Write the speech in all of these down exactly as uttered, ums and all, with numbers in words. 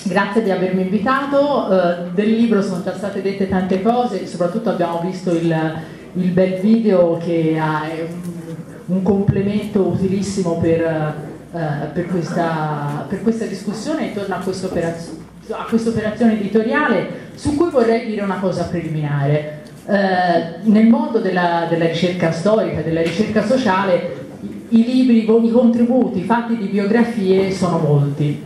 Grazie di avermi invitato. Uh, del libro sono già state dette tante cose, soprattutto abbiamo visto il, il bel video che ha un, un complemento utilissimo per, uh, per, questa, per questa discussione intorno a questa operazione, a questa operazione editoriale, su cui vorrei dire una cosa preliminare. Uh, nel mondo della, della ricerca storica, della ricerca sociale, i libri, i contributi fatti di biografie sono molti,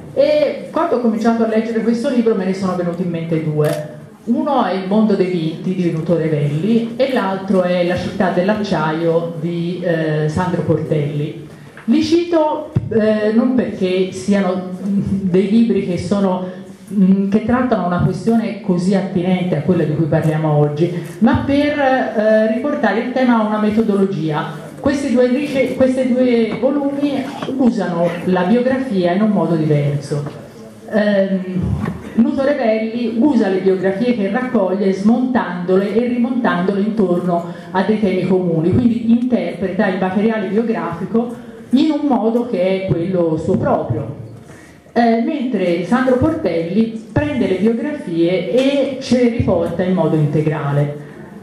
e quando ho cominciato a leggere questo libro me ne sono venuti in mente due. Uno è Il mondo dei vinti di Nuto Revelli e l'altro è La città dell'acciaio di eh, Sandro Portelli. Li cito eh, non perché siano dei libri che sono che trattano una questione così attinente a quella di cui parliamo oggi, ma per eh, riportare il tema a una metodologia. Questi due, questi due volumi usano la biografia in un modo diverso. Ehm, Nuto Revelli usa le biografie che raccoglie smontandole e rimontandole intorno a dei temi comuni, quindi interpreta il materiale biografico in un modo che è quello suo proprio. Eh, mentre Sandro Portelli prende le biografie e ce le riporta in modo integrale.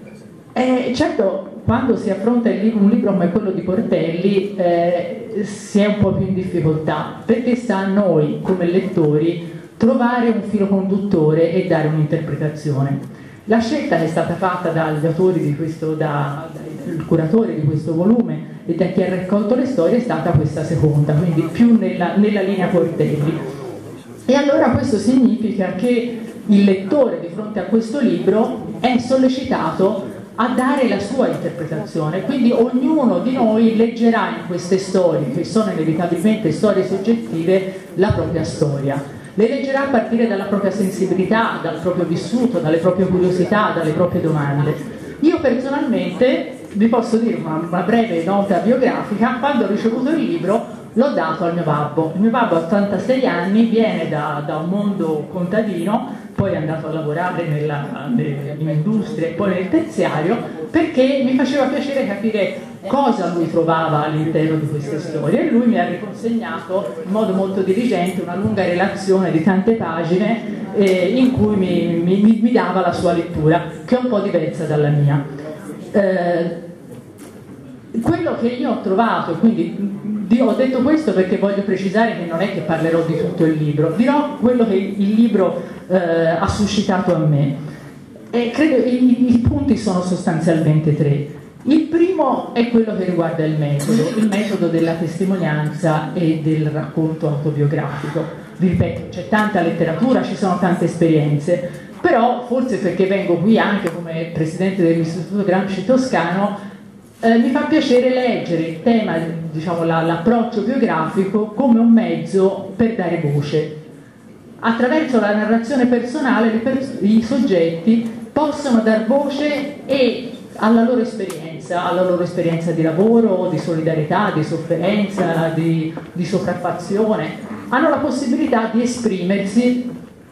Eh, certo, quando si affronta il libro, un libro come quello di Portelli eh, si è un po' più in difficoltà, perché sta a noi come lettori trovare un filo conduttore e dare un'interpretazione. La scelta che è stata fatta dagli autori di questo, da, dal curatore di questo volume e da chi ha raccolto le storie è stata questa seconda, quindi più nella, nella linea Portelli. E allora questo significa che il lettore di fronte a questo libro è sollecitato a dare la sua interpretazione, quindi ognuno di noi leggerà in queste storie, che sono inevitabilmente storie soggettive, la propria storia. Le leggerà a partire dalla propria sensibilità, dal proprio vissuto, dalle proprie curiosità, dalle proprie domande. Io personalmente vi posso dire una, una breve nota biografica. Quando ho ricevuto il libro l'ho dato al mio babbo. Il mio babbo ha ottantasei anni, viene da, da un mondo contadino, poi è andato a lavorare nella, in industria e poi nel terziario, perché mi faceva piacere capire cosa lui trovava all'interno di queste storie, e lui mi ha riconsegnato in modo molto diligente una lunga relazione di tante pagine eh, in cui mi, mi, mi dava la sua lettura, che è un po' diversa dalla mia. Eh, quello che io ho trovato, quindi ho detto questo perché voglio precisare che non è che parlerò di tutto il libro, dirò quello che il libro eh, ha suscitato a me, e credo i, i punti sono sostanzialmente tre. Il primo è quello che riguarda il metodo, il metodo della testimonianza e del racconto autobiografico. Vi ripeto, c'è tanta letteratura, ci sono tante esperienze, però forse perché vengo qui anche come presidente dell'Istituto Gramsci Toscano, eh, mi fa piacere leggere il tema, diciamo, la, l'approccio biografico come un mezzo per dare voce. Attraverso la narrazione personale pers- i soggetti possono dar voce e alla loro esperienza, alla loro esperienza di lavoro, di solidarietà, di sofferenza, di, di sopraffazione, hanno la possibilità di esprimersi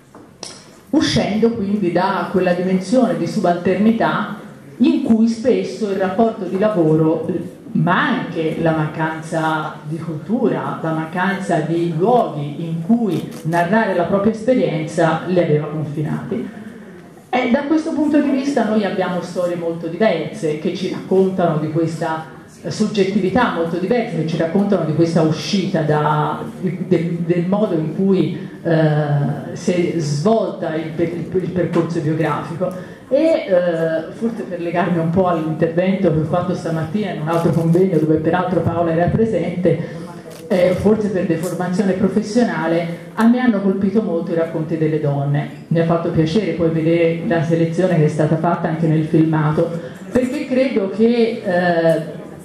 uscendo quindi da quella dimensione di subalternità in cui spesso il rapporto di lavoro, ma anche la mancanza di cultura, la mancanza di luoghi in cui narrare la propria esperienza li aveva confinati. E da questo punto di vista noi abbiamo storie molto diverse che ci raccontano di questa soggettività molto diverse, che ci raccontano di questa uscita da, del, del modo in cui eh, si è svolta il, il, il percorso biografico. E eh, forse per legarmi un po' all'intervento che ho fatto stamattina in un altro convegno dove peraltro Paola era presente, Eh, forse per deformazione professionale, a me hanno colpito molto i racconti delle donne. Mi ha fatto piacere poi vedere la selezione che è stata fatta anche nel filmato, perché credo che eh,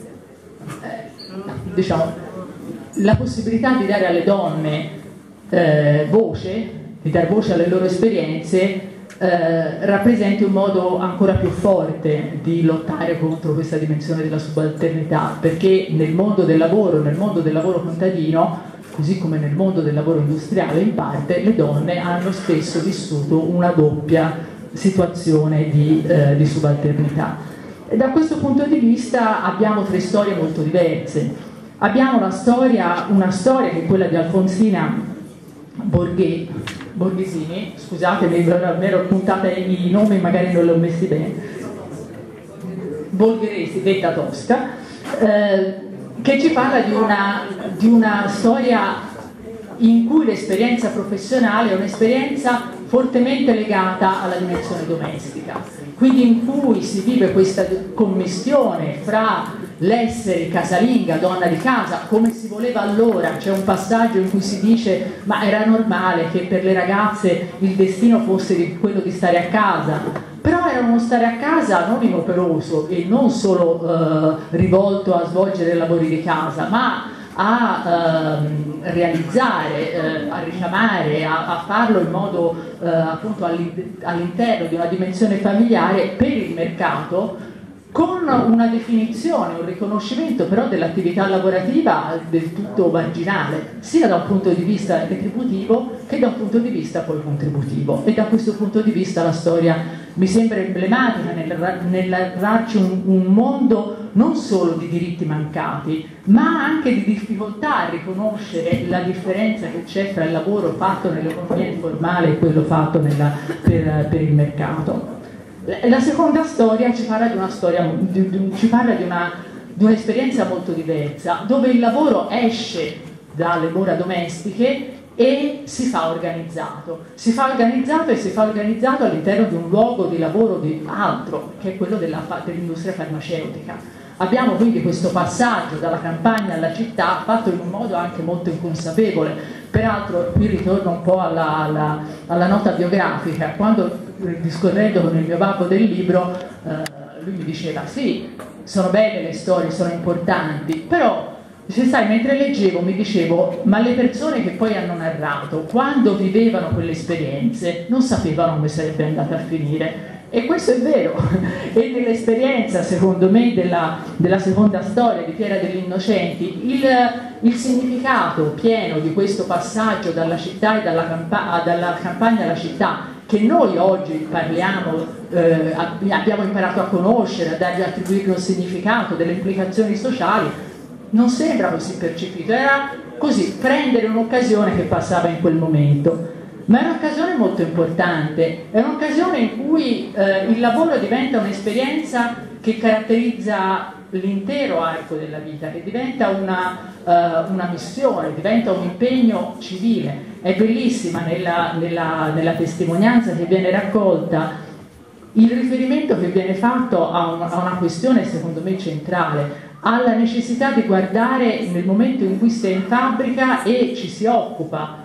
diciamo, la possibilità di dare alle donne eh, voce, di dar voce alle loro esperienze, Eh, rappresenti un modo ancora più forte di lottare contro questa dimensione della subalternità, perché nel mondo del lavoro, nel mondo del lavoro contadino, così come nel mondo del lavoro industriale in parte, le donne hanno spesso vissuto una doppia situazione di, eh, di subalternità. E da questo punto di vista abbiamo tre storie molto diverse. Abbiamo una storia, una storia che è quella di Alfonsina Borghe, Borghesini, scusatemi, mi ero puntata i nomi, magari non li ho messi bene, Bolgheresi, detta Tosca, eh, che ci parla di una, di una storia in cui l'esperienza professionale è un'esperienza fortemente legata alla dimensione domestica, quindi in cui si vive questa commistione fra l'essere casalinga, donna di casa, come si voleva allora. C'è un passaggio in cui si dice ma era normale che per le ragazze il destino fosse quello di stare a casa, però era uno stare a casa non inoperoso e non solo eh, rivolto a svolgere lavori di casa, ma a ehm, realizzare, eh, a richiamare, a, a farlo in modo eh, appunto all'interno di una dimensione familiare per il mercato, con una definizione, un riconoscimento però dell'attività lavorativa del tutto marginale, sia da un punto di vista retributivo che da un punto di vista poi contributivo. E da questo punto di vista la storia mi sembra emblematica nel, nel darci un, un mondo non solo di diritti mancati, ma anche di difficoltà a riconoscere la differenza che c'è fra il lavoro fatto nell'economia informale e quello fatto nella, per, per il mercato. La seconda storia ci parla di una storia, di, di, ci parla di, una, di un'esperienza molto diversa, dove il lavoro esce dalle mura domestiche e si fa organizzato. Si fa organizzato e si fa organizzato all'interno di un luogo di lavoro di altro, che è quello della, dell'industria farmaceutica. Abbiamo quindi questo passaggio dalla campagna alla città fatto in un modo anche molto inconsapevole. Peraltro qui ritorno un po' alla, alla, alla nota biografica. Quando discorrendo con il mio babbo del libro, eh, lui mi diceva sì, sono belle le storie, sono importanti, però se sai, mentre leggevo mi dicevo ma le persone che poi hanno narrato quando vivevano quelle esperienze non sapevano come sarebbe andata a finire. E questo è vero, e nell'esperienza secondo me della, della seconda storia di Piera degli Innocenti il, il significato pieno di questo passaggio dalla città e dalla, campa dalla campagna alla città, che noi oggi parliamo, eh, abbiamo imparato a conoscere, a dargli, a attribuirgli un significato, delle implicazioni sociali, non sembra così percepito, era così, prendere un'occasione che passava in quel momento. Ma è un'occasione molto importante, è un'occasione in cui eh, il lavoro diventa un'esperienza che caratterizza l'intero arco della vita, che diventa una, uh, una missione, diventa un impegno civile. È bellissima nella, nella, nella testimonianza che viene raccolta il riferimento che viene fatto a, un, a una questione secondo me centrale, alla necessità di guardare nel momento in cui si è in fabbrica e ci si occupa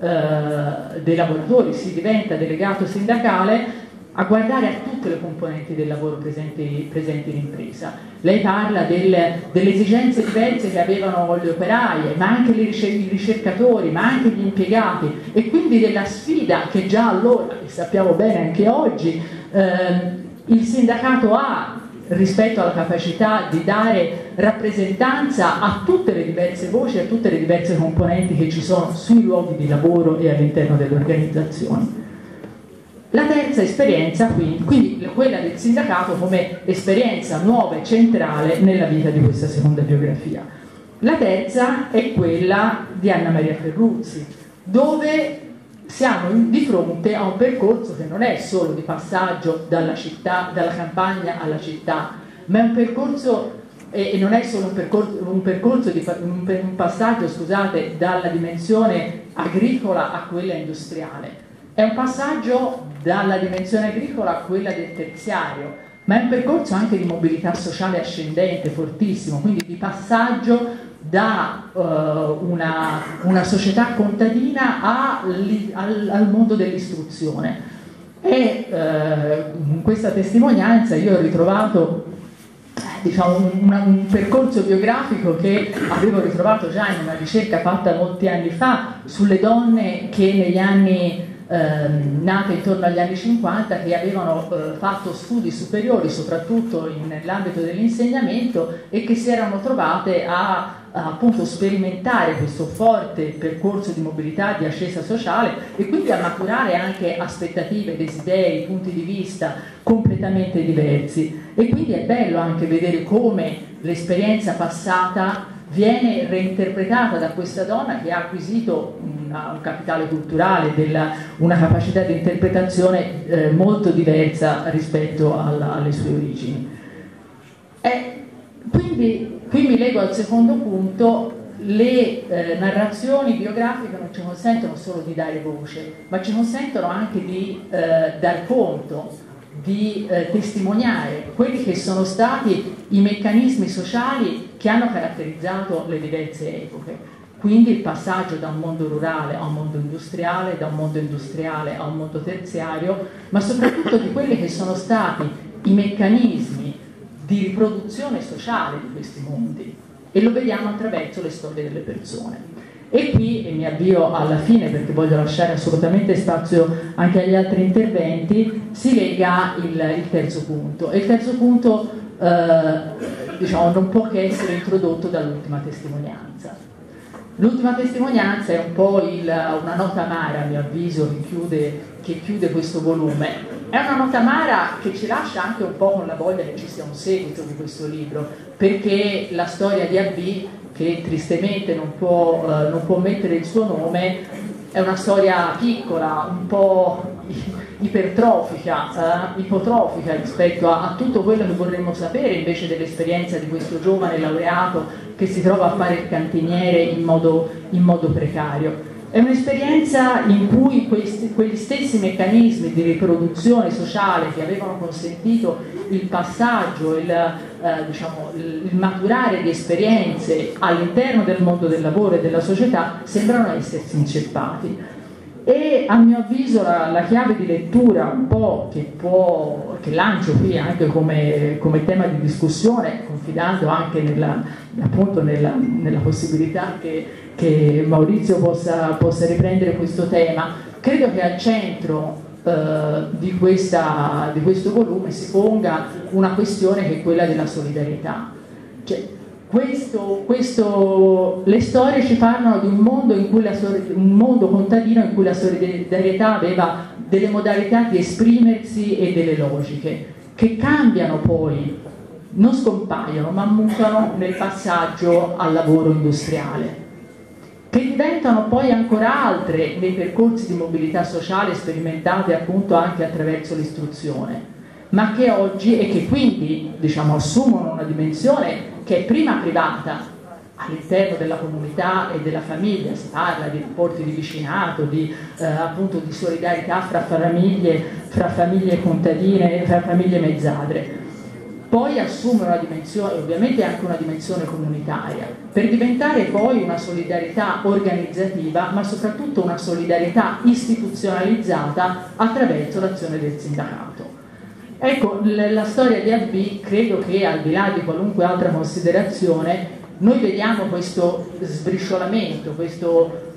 Uh, dei lavoratori, si diventa delegato sindacale, a guardare a tutte le componenti del lavoro presenti, presenti in impresa. Lei parla del, delle esigenze diverse che avevano le operaie, ma anche i ricercatori, ma anche gli impiegati, e quindi della sfida che già allora, e sappiamo bene anche oggi, uh, il sindacato ha rispetto alla capacità di dare rappresentanza a tutte le diverse voci, a tutte le diverse componenti che ci sono sui luoghi di lavoro e all'interno delle organizzazioni. La terza esperienza, quindi, quindi quella del sindacato come esperienza nuova e centrale nella vita di questa seconda biografia. La terza è quella di Anna Maria Ferruzzi, dove siamo di fronte a un percorso che non è solo di passaggio dalla città, dalla campagna alla città, ma è un percorso, e, e non è solo un percorso, un, percorso di, un, un passaggio, scusate, dalla dimensione agricola a quella industriale. È un passaggio dalla dimensione agricola a quella del terziario, ma è un percorso anche di mobilità sociale ascendente, fortissimo, quindi di passaggio da uh, una, una società contadina a, li, al, al mondo dell'istruzione. E uh, in questa testimonianza io ho ritrovato diciamo, un, un percorso biografico che avevo ritrovato già in una ricerca fatta molti anni fa sulle donne che negli anni Ehm, nate intorno agli anni cinquanta, che avevano eh, fatto studi superiori soprattutto nell'ambito dell'insegnamento e che si erano trovate a, a appunto sperimentare questo forte percorso di mobilità, di ascesa sociale, e quindi a maturare anche aspettative, desideri, punti di vista completamente diversi. E quindi è bello anche vedere come l'esperienza passata viene reinterpretata da questa donna che ha acquisito una, un capitale culturale, della, una capacità di interpretazione eh, molto diversa rispetto alla, alle sue origini. E quindi qui mi leggo al secondo punto. Le eh, narrazioni biografiche non ci consentono solo di dare voce, ma ci consentono anche di eh, dar conto, di eh, testimoniare quelli che sono stati i meccanismi sociali che hanno caratterizzato le diverse epoche. Quindi il passaggio da un mondo rurale a un mondo industriale, da un mondo industriale a un mondo terziario, ma soprattutto di quelli che sono stati i meccanismi di riproduzione sociale di questi mondi. E lo vediamo attraverso le storie delle persone. E qui, e mi avvio alla fine perché voglio lasciare assolutamente spazio anche agli altri interventi, si lega il, il terzo punto. E il terzo punto eh, diciamo, non può che essere introdotto dall'ultima testimonianza. L'ultima testimonianza è un po' il, una nota amara, a mio avviso, che chiude, che chiude questo volume. È una nota amara che ci lascia anche un po' con la voglia che ci sia un seguito di questo libro, perché la storia di A B, che tristemente non può, eh, non può mettere il suo nome, è una storia piccola, un po' ipertrofica, eh, ipotrofica rispetto a, a tutto quello che vorremmo sapere invece dell'esperienza di questo giovane laureato che si trova a fare il cantiniere in modo, in modo precario. È un'esperienza in cui questi, quegli stessi meccanismi di riproduzione sociale che avevano consentito il passaggio, il, eh, diciamo, il, il maturare di esperienze all'interno del mondo del lavoro e della società sembrano essersi inceppati. E a mio avviso la, la chiave di lettura un po' che, può, che lancio qui anche come, come tema di discussione, confidando anche nella, appunto nella, nella possibilità che, che Maurizio possa, possa riprendere questo tema, credo che al centro eh, di, questa, di questo volume si ponga una questione che è quella della solidarietà. Cioè, Questo, questo, le storie ci parlano di un mondo, in cui la, un mondo contadino in cui la solidarietà aveva delle modalità di esprimersi e delle logiche che cambiano poi, non scompaiono ma mutano nel passaggio al lavoro industriale, che diventano poi ancora altre nei percorsi di mobilità sociale sperimentate appunto anche attraverso l'istruzione, ma che oggi e che quindi diciamo, assumono una dimensione che è prima privata all'interno della comunità e della famiglia, si parla di rapporti di vicinato, di, eh, appunto di solidarietà fra famiglie, fra famiglie contadine, fra famiglie mezzadre. Poi assume una dimensione, ovviamente anche una dimensione comunitaria, per diventare poi una solidarietà organizzativa, ma soprattutto una solidarietà istituzionalizzata attraverso l'azione del sindacato. Ecco, la storia di A B credo che al di là di qualunque altra considerazione noi vediamo questo sbriciolamento, questo,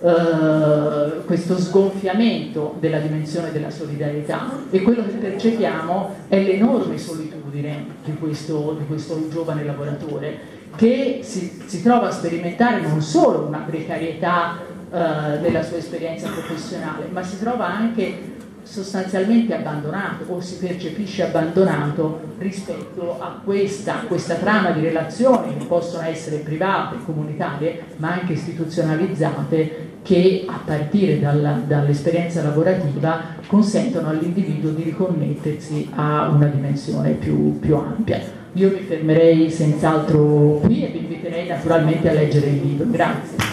eh, questo sgonfiamento della dimensione della solidarietà e quello che percepiamo è l'enorme solitudine di questo, di questo giovane lavoratore che si, si trova a sperimentare non solo una precarietà eh, nella sua esperienza professionale, ma si trova anche sostanzialmente abbandonato o si percepisce abbandonato rispetto a questa, questa trama di relazioni che possono essere private, comunitarie, ma anche istituzionalizzate che a partire dalla, dall'esperienza lavorativa consentono all'individuo di riconnettersi a una dimensione più, più ampia. Io mi fermerei senz'altro qui e vi inviterei naturalmente a leggere il libro. Grazie.